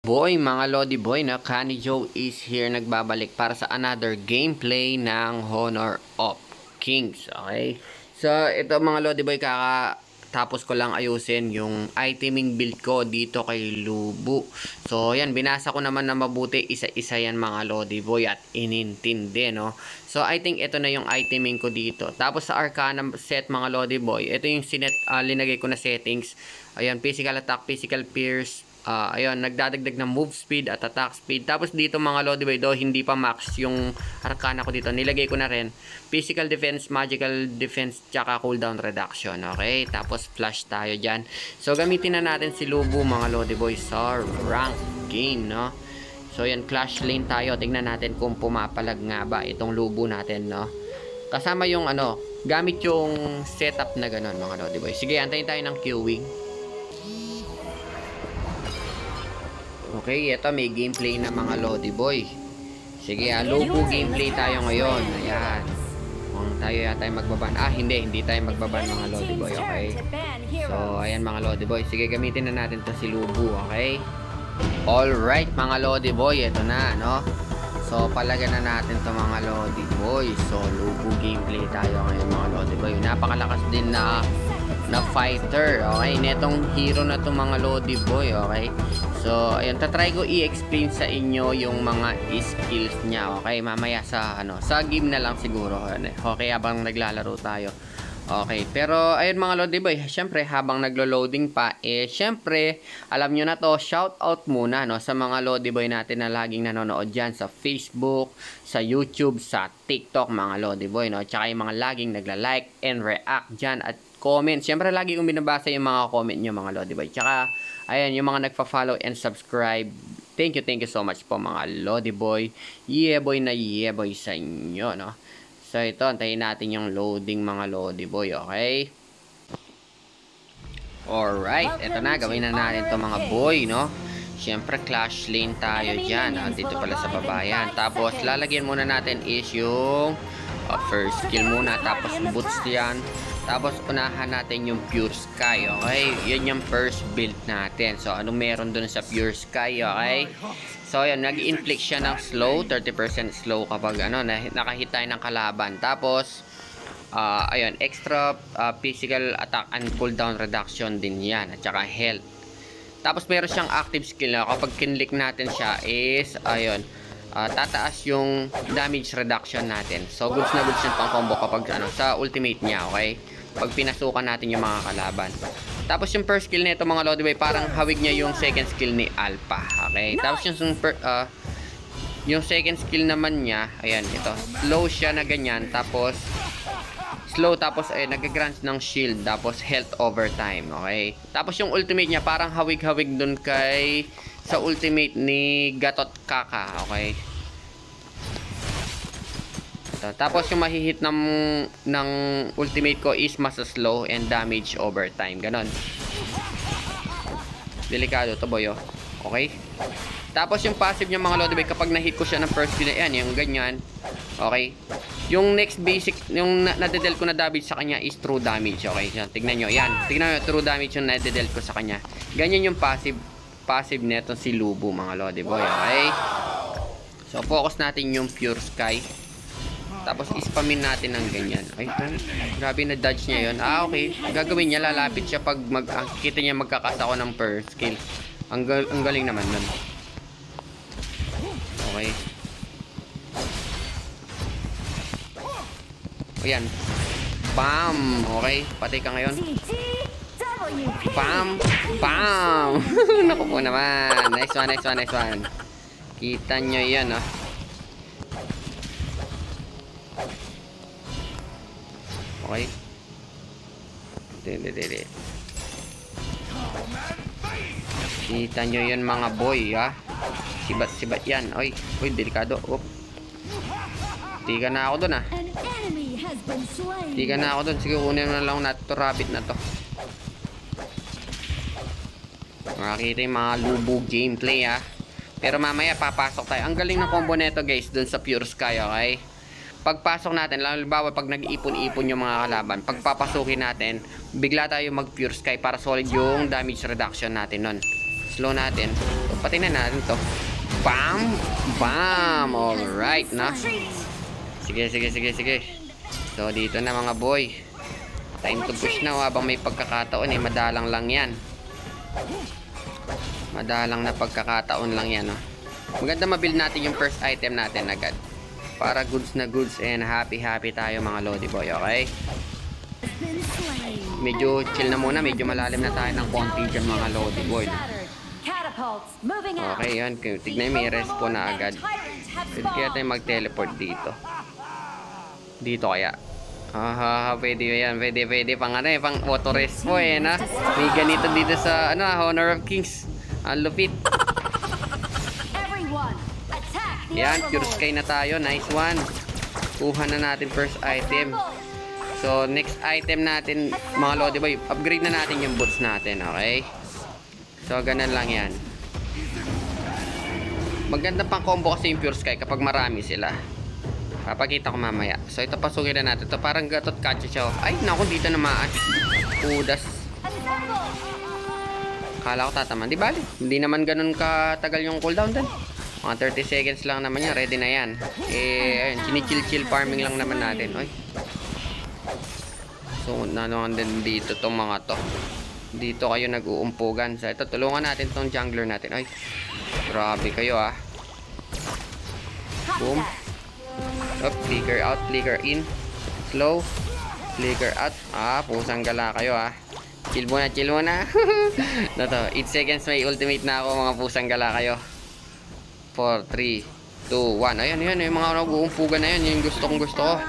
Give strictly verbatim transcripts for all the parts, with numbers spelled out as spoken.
Boy, mga Lodi Boy, na Kani Joe is here, nagbabalik para sa another gameplay ng Honor of Kings. Okay? So, ito mga Lodi Boy, kakatapos ko lang ayusin yung iteming build ko dito kay Lubu. So, yan, binasa ko naman na mabuti, isa-isa yan mga Lodi Boy at inintindi, no? So, I think ito na yung iteming ko dito. Tapos sa Arcana set mga Lodi Boy, ito yung sinet, uh, linagay ko na settings. Ayan, physical attack, physical pierce. Uh, ayun, nagdadagdag ng move speed at attack speed. Tapos dito mga Lodi Boy, do hindi pa max yung Arcana ko dito. Nilagay ko na rin physical defense, magical defense, tsaka cooldown reduction. Okay, tapos flash tayo dyan. So gamitin na natin si Lubu mga Lodi Boy sa rank game, no? So yan, clash lane tayo. Tingnan natin kung pumapalag nga ba itong Lubu natin, no? Kasama yung ano, gamit yung setup na ganun mga Lodi Boy. Sige, antayin tayo ng queuing. Okay, ito may gameplay na mga Lodi Boy. Sige, ah, Lubu gameplay tayo ngayon. Ayan. Kung tayo yata magbaban. Ah, hindi. Hindi tayo magbaban mga Lodi Boy. Okay. So, ayan mga Lodi Boy. Sige, gamitin na natin to si Lubu. Okay. Alright mga Lodi Boy. Ito na, no? So, palagan na natin to mga Lodi Boy. So, Lubu gameplay tayo ngayon mga Lodi Boy. Napakalakas din na na fighter. Okay, netong hero na to mga Lodi Boy. Okay, so ayun, tatry ko i-explain sa inyo yung mga skills niya. Okay, mamaya sa ano, sa game na lang siguro. Okay, habang naglalaro tayo. Okay, pero ayun mga Lodi Boy, syempre habang naglo-loading pa, eh syempre alam nyo na to, shout out muna, no, sa mga Lodi Boy natin na laging nanonood dyan sa Facebook, sa YouTube, sa TikTok mga Lodi Boy, no, tsaka yung mga laging nagla-like and react dyan at comment. Siyempre, lagi kong binabasa yung mga comment nyo, mga Lodi Boy. Tsaka, ayan, yung mga nagpa-follow and subscribe. Thank you, thank you so much po, mga Lodi Boy. Yeah, boy na yeah, boy sa inyo, no? So, ito, antayin natin yung loading, mga Lodi Boy, okay? Alright, ito na, gawin na natin to mga boy, no? Siyempre, clash lane tayo dyan. Ah, dito pala sa babayan. Tapos, lalagyan muna natin is yung uh, first skill muna. Tapos, boots yan. Tapos, unahan natin yung Pure Sky, okay? Yan yung first build natin. So, anong meron dun sa Pure Sky, okay? So, yan, nag-inflict siya ng slow. thirty percent slow kapag, ano, nakahit tayo ng kalaban. Tapos, uh, ayun, extra uh, physical attack and cooldown reduction din yan. At saka health. Tapos, meron siyang active skill na kapag kinlik natin siya is, ayun, Uh, tataas yung damage reduction natin. So, goods na goods yung pang combo kapag ano, sa ultimate niya, okay? Pag pinasukan natin yung mga kalaban. Tapos yung first skill nito mga Lodi Boy, parang hawig niya yung second skill ni Alpha, okay? Tapos yung per, uh, yung second skill naman niya, ayan, ito. Slow siya na ganyan, tapos slow, tapos ay nag-grant ng shield, tapos health over time, okay? Tapos yung ultimate niya, parang hawig-hawig dun kay sa ultimate ni Gatot Kaka, okay? Ito. Tapos yung mahihit ng, ng ultimate ko is mas slow and damage over time. Ganon. Delikado to boy, oh. Okay? Tapos yung passive niya mga Lodi Boy, kapag na-hit ko siya ng first skill, yan, yung ganyan. Okay? Yung next basic, yung nadedel ko na damage sa kanya is true damage. Okay? Yan, tignan nyo. Yan. Tignan nyo, true damage yung nadedel ko sa kanya. Ganyan yung passive. Passive neto si Lubu mga Lodi Boy, okay? So, focus natin yung Pure Sky. Tapos, ispamin natin ng ganyan. Ay, grabe na dodge niya yun. Ah, okay. Gagawin niya, lalapit siya pag mag, ah, kita niya magkakasa ko ng first skill. Ang, gal ang galing naman nun. Okay. Ayan. Bam! Okay, patay ka ngayon. Bam! Bam! Naku po naman. Nice one, nice one, nice one. Kita nyo yan, oh. Okay. Dili, dili. Kita nyo yan mga boy, ha. Sibat-sibat yan. Oy, oy, delikado. Oop. Tiga na ako dun, ha. Tiga na ako dun. Sige, kunin na lang natin to rabbit na to. Makakita yung mga Lubu gameplay, ha. Pero mamaya papasok tayo. Ang galing ng combo neto guys dun sa Pure Sky, okay? Pagpasok natin, halimbawa pag nag-ipon-ipon yung mga kalaban, pagpapasukin natin, bigla tayo mag Pure Sky para solid yung damage reduction natin nun. slow natin. So, pati na natin to. Bam! Bam! Alright, na. Sige, sige, sige, sige. So, dito na mga boy. Time to push na, oh, habang may pagkakataon eh. Madalang lang yan. Madalang na pagkakataon lang yan, oh. Maganda mabuild natin yung first item natin agad. Para goods na goods and happy happy tayo mga Lodi Boy, okay? Medyo chill na muna, medyo malalim na tayo ng konti dyan mga Lodi Boy. Okay, yan. Tignan, may respawn na agad. Pwede kaya tayo mag-teleport dito. Dito kaya. Ah, pwede yan. Pwede, pwede. Pang ano eh, pang auto-respawn eh, na. May ganito dito sa, ano, Honor of Kings. Ang lupit. Yan, pure sky na tayo. Nice one. Kuha na natin first item. So, next item natin, mga Lodi Boy, upgrade na natin yung boots natin, okay? So, ganun lang yan. Maganda pang combo kasi yung pure sky kapag marami sila. Papakita ko mamaya. So, ito pasukin na natin. Ito parang gatot kacho siya. Ay, naku, dito naman. Kudas. Kala ko tataman. Di bali. Hindi naman ganun katagal yung cooldown din. Mga thirty seconds lang naman yan. Ready na yan. Eh, ayun. Chini-chill-chill farming lang naman natin. Oy. So, nanon din dito tong mga to. Dito kayo nag-uumpugan. So, ito, tulungan natin tong jungler natin. Ay, grabe kayo ah. Boom. Up, flicker out, flicker in. Slow. Flicker out. Ah, pusang gala kayo ah. Chill muna, chill muna. Na to, eight seconds may ultimate na ako mga pusang gala kayo. four, three, two, one. Ayan, ayan, yung mga nag-uumpugan na yan. Yung gusto kong gusto ko.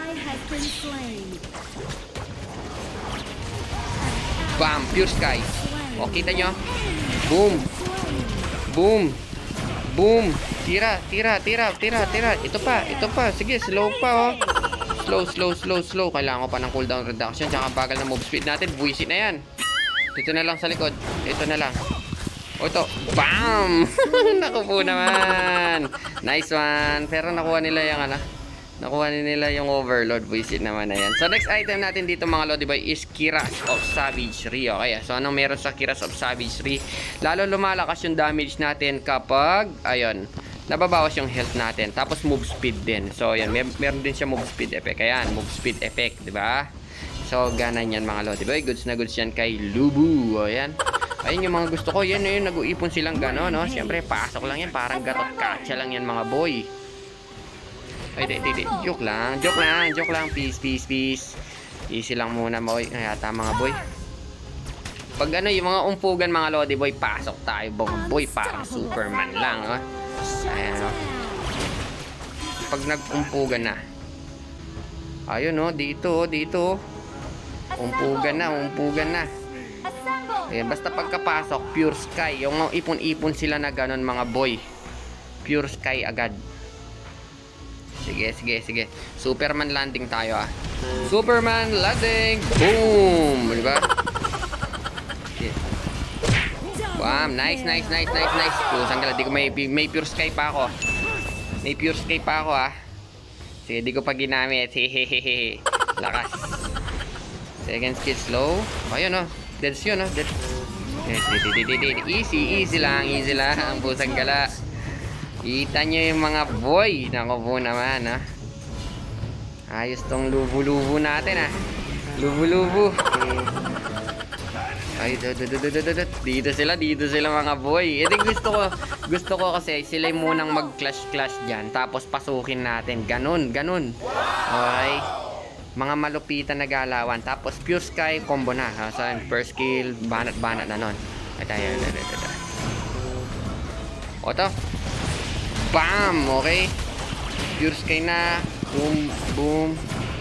Bam! Pure sky. O, kita nyo? Boom! Boom! Boom! Tira, tira, tira, tira, tira. Ito pa, ito pa. Sige, slow pa, oh. Slow, slow, slow, slow. Kailangan ko pa ng cooldown reduction. Tsaka bagal na move speed natin. Buwisit na yan. Dito na lang sa likod. Dito na lang. O, ito. Bam! Naku po naman. Nice one. Pero nakuha nila yung ano. Nakuha nila yung overload. Buisit naman na yan. So, next item natin dito mga Lodi Boy is Kiras of Savagery. Okay, so anong meron sa Kiras of Savagery? Lalo lumalakas yung damage natin kapag, ayun, nababawas yung health natin. Tapos move speed din. So, ayan, mer meron din siya move speed effect. Ayan, move speed effect, di ba? So, ganan yan mga Lodi Boy. Goods na goods yan kay Lubu. Ayan. Ayun yung mga gusto ko. Yan, yun, nag-uipon silang gano'n, no? Siyempre, pasok lang yan. Parang gatot katsa lang yan mga boy. Ay, di, di, di. Joke lang. Joke lang. Joke lang. Peace, peace, peace. Easy lang muna, boy. Ayata, mga boy. Pag ano, yung mga umpugan, mga Lodi Boy, pasok tayo, bong boy. Parang Superman lang, oh. Ayan, oh. Pag nag-umpugan na. Ayun, oh. Dito, dito. Umpugan na, umpugan na. Ayan, basta pagkapasok, pure sky. Yung ipon-ipon sila na ganon, mga boy. Pure sky agad. Sige, sige, sige. Superman landing tayo ah. Superman landing. Boom! Diba? Okay. Bam! Nice, nice, nice, nice, nice. Pusang gala. Di ko may, may pure sky pa ako. May pure sky pa ako ah. Sige, di ko pa ginamit. Hehehehe. Lakas. Second skill slow. Ayun oh. Deads yun oh. Deads. Easy, easy lang. Easy lang. Ang pusang gala. Kita nyo yung mga boy. Nako po naman ha. Ayos tong lubu-lubu natin ha. Lubu-lubu. Ay, dito sila, dito sila mga boy. Ito gusto ko, gusto ko kasi sila yung munang mag-clash-clash dyan. Tapos pasukin natin. Ganun, ganun. Okay. Mga malupitan na galawan. Tapos pure sky combo na. Ha? So, first skill, banat-banat na nun. Ay, tayo, o to. Bam! Okay. Pure sky na. Boom, boom.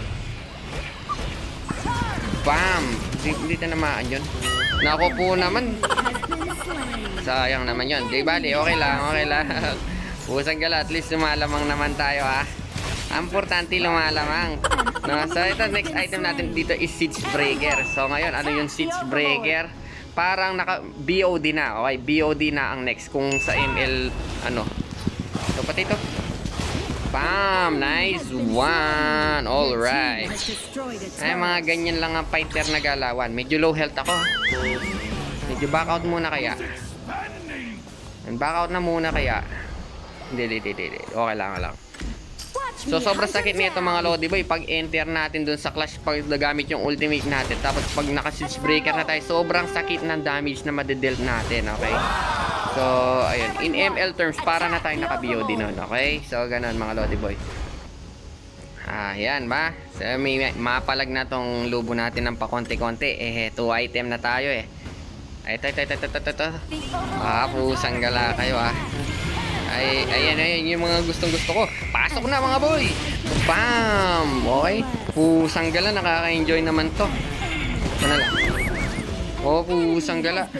Bam! Hindi na namaan yun. Nako po naman. Sayang naman yun. Di bali, okay lang, okay lang. Pusang gala, at least lumalamang naman tayo ha. Ang importante lumalamang. No? So ito, next item natin dito is Siege Breaker. So ngayon, ano yung Siege Breaker? Parang naka B O D na. Okay, B O D na ang next. Kung sa M L, ano. So pati ito. Bam! Nice one! Alright. Ay, mga ganyan lang ang fighter na galawan. Medyo low health ako. Medyo back out muna kaya. Back out na muna kaya. Hindi, hindi, hindi, hindi. Okay lang, okay lang. So, sobrang sakit nito mga Lodi Boy. Pag enter natin dun sa clash, pag nagamit yung ultimate natin, tapos pag naka-siege breaker na tayo, sobrang sakit ng damage na madedelt natin, okay? So, ayun. In M L terms, para na tayo naka-B O D nun, okay? So, ganun mga Lodi Boy. Ah, yan ba? So, may mapalag na tong lubo natin ng pakonti-konti. Eh, two item na tayo eh. Ay, ito, ito, ito, ito, ito, ito. Ah, pusang gala kayo ah. Ay, ayan, ayan, yung mga gustong gusto ko. Pasok na mga boy. Bam! Okay. Pusang gala, nakaka-enjoy naman to. Ito na lang. Oh, pusang gala.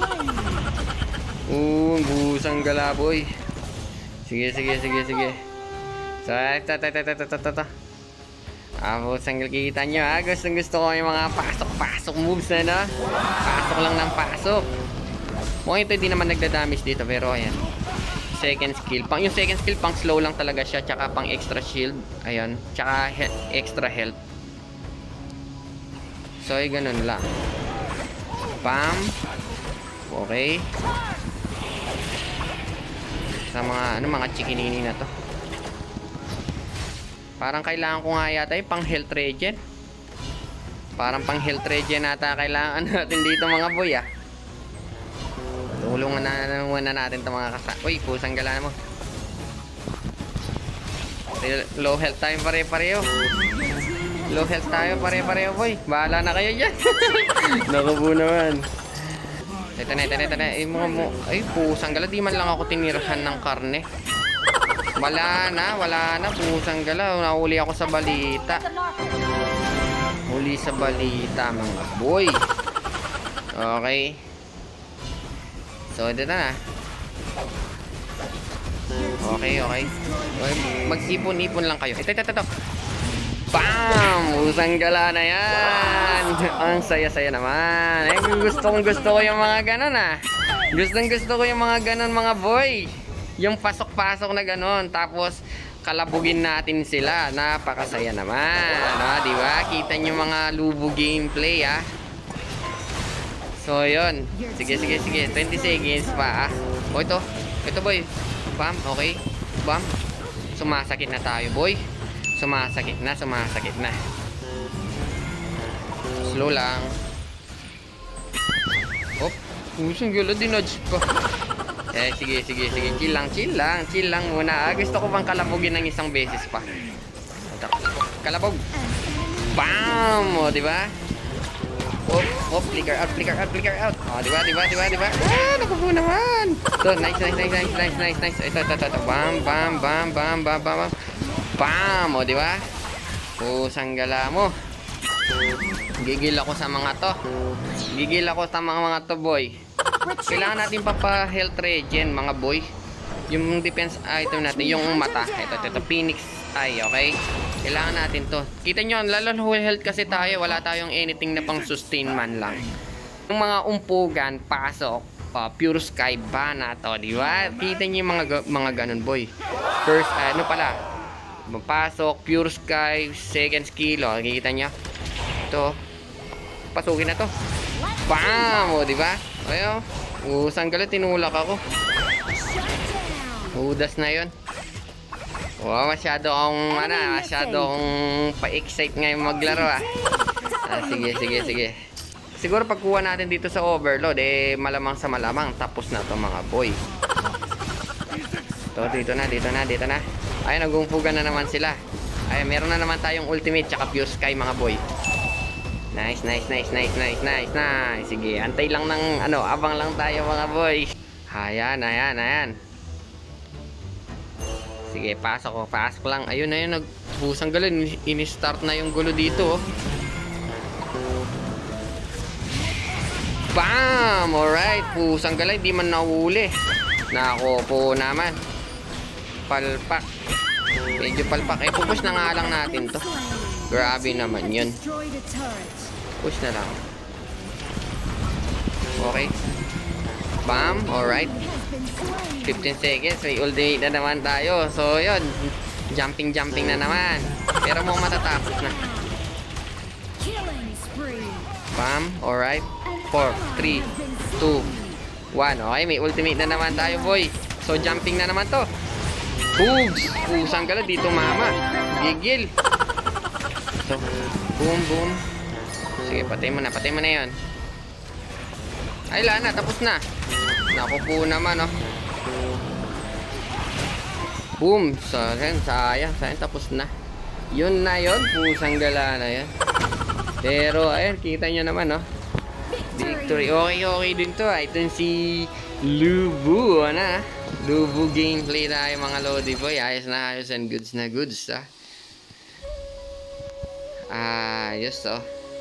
Oh, pusang gala boy. Sige, sige, sige, sige. So, ito, ito, ito, ito, ito, ito, ito. Ah, pusang gala, kita nyo ha. Gustong gusto ko yung mga pasok-pasok moves na na. Pasok lang ng pasok. Mukhang ito hindi naman nagda-damage dito, pero ayan. Second skill. Pang yung second skill pang slow lang talaga siya, tsaka pang extra shield. Ayun, tsaka he extra health. So ay ganun lang. Bam. Okay. Sa mga ano mga chikinini na to. Parang kailangan ko nga yata yung pang health regen. Parang pang health regen ata kailangan natin dito mga boy ah. Tulungan na naman na natin itong mga kasa. Uy, pusang gala mo. Low health tayo pare-pareho. Low health tayo pare-pareho boy. Bahala na kayo dyan. Nakubo naman. Ito na, ito na, ito na. Ay, mga mo. Ay, pusang gala. Di man lang ako tinirahan ng karne. Wala na, wala na. Pusang gala. Nahuli ako sa balita. Huli sa balita mga boy. Okay. So, dito na. Okay, okay. Mag-ipon-ipon lang kayo. Ito, ito, ito. Bam! Usang gala na yan. Ang saya-saya naman. Eh, gusto kong gusto ko yung mga ganon ah. Gustong gusto ko yung mga ganon mga boy. Yung pasok-pasok na ganon. Tapos, kalabugin natin sila. Napakasaya naman. No, diba? Kita nyo mga lubo gameplay ah. So, yun. Sige, sige, sige. twenty seconds pa, ah. O, ito. Ito, boy. Bam. Okay. Bam. Sumasakit na tayo, boy. Sumasakit na, sumasakit na. Slow lang. Op. Usang gula, dinodge pa. Eh, sige, sige, sige. Chill lang, chill lang. Chill lang muna. Ah, gusto ko bang kalabugin ng isang beses pa. Kalabog. Bam! O, diba? Oh, oh, flicker out, flicker out, flicker out. Oh, diba, diba, diba, diba? Ah, nakupo naman. So, nice, nice, nice, nice, nice, nice, nice. Ito, ito, ito, ito. Bam, bam, bam, bam, bam, bam, bam. Bam! O, diba? Pusang gala mo. Gigil ako sa mga to. Gigil ako sa mga mga to, boy. Kailangan natin papa-health regen, mga boy. Yung defense item natin, yung mata. Ito, ito, ito, Phoenix Eye, okay? Kailangan natin to. Kita nyo, lalo whole health kasi tayo. Wala tayong anything na pang sustain man lang. Yung mga umpugan, pasok. Uh, pure sky ba na to, di ba? Kita nyo yung mga, mga ganun, boy. First, uh, ano pala? Pasok, pure sky, second skill. O, kita nyo? Ito. Pasukin na to. Bam! O, di ba? Ayo. Usang galit, tinulak ako. Udas na yun. Wow, masyado akong, ano, masyado akong pa-excite ngayon maglaro ah. Ah, sige, sige, sige. Siguro pagkuha natin dito sa overload, eh, malamang sa malamang, tapos na to mga boy. Ito, dito na, dito na, dito na. Ay, nagumpugan na naman sila. Ay, meron na naman tayong ultimate, tsaka pure sky mga boy. Nice, nice, nice, nice, nice, nice, nice. Sige, antay lang ng, ano, abang lang tayo mga boy. Ayan, ayan, ayan. Sige, pasok ko. Pasok lang. Ayun na yun. Nagbusang galo. In-start na yung gulo dito. Oh. Bam! Alright. Pusang galo. Hindi man nahuli. Nako po naman. Palpak. Medyo palpak. Eh, pupush na nga lang natin to. Grabe naman yun. Push na lang. Okay. Bam! Alright. fifteen seconds, may ultimate na naman tayo. So, yun. Jumping, jumping na naman. Pero mo matatapos na. Bam, alright. four, three, two, one. Okay, may ultimate na naman tayo, boy. So, jumping na naman to. Oops! Pusang gala dito, mama. Gigil. So, boom, boom. Sige, patay mo na. Patay mo na yun. Ay, wala na. Tapos na. Naku po naman, oh. Boom. So, sayang, sayang. Sayang, tapos na. Yun na yun. Pusang gala na yan. Pero, ayun, kita nyo naman, oh. Victory. Okay, okay din to. Ito si Lubu, ano? Lubu gameplay tayo, mga Lodi Boy. Ayos na ayos and goods na goods, ha? Ayos, oh.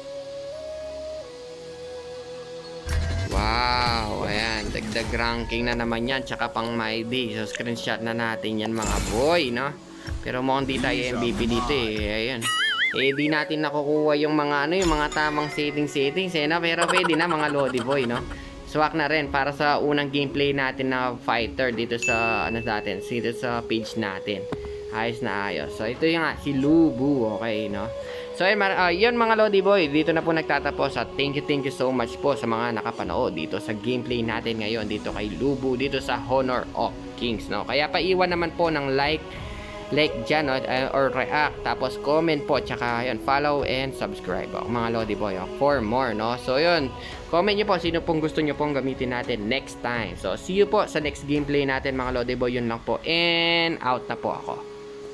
Wow, ayan. Dagdag ranking na naman yan. Tsaka pang my day. So, screenshot na natin yan, mga boy, no? Pero mukhang di tayo M V P dito, eh. Ayan. Eh, di natin nakukuha yung mga, ano, yung mga tamang setting-settings, eh, no? Pero pwede na, mga Lodi Boy, no? Swak na rin para sa unang gameplay natin na fighter dito sa, ano natin, dito sa page natin. Ayos na ayos. So, ito yung nga, si Lubu, okay, no? So, yun, uh, yun mga Lodi Boy, dito na po nagtatapos at thank you, thank you so much po sa mga nakapanood dito sa gameplay natin ngayon dito kay Lubu, dito sa Honor of Kings, no? Kaya paiwan naman po ng like, like dyan, no? uh, or react, tapos comment po, tsaka yun, follow and subscribe, oh, mga Lodi Boy, oh, for more, no? So, yun, comment nyo po sino pong gusto nyo pong gamitin natin next time. So, see you po sa next gameplay natin, mga Lodi Boy. Yun lang po, and out na po ako.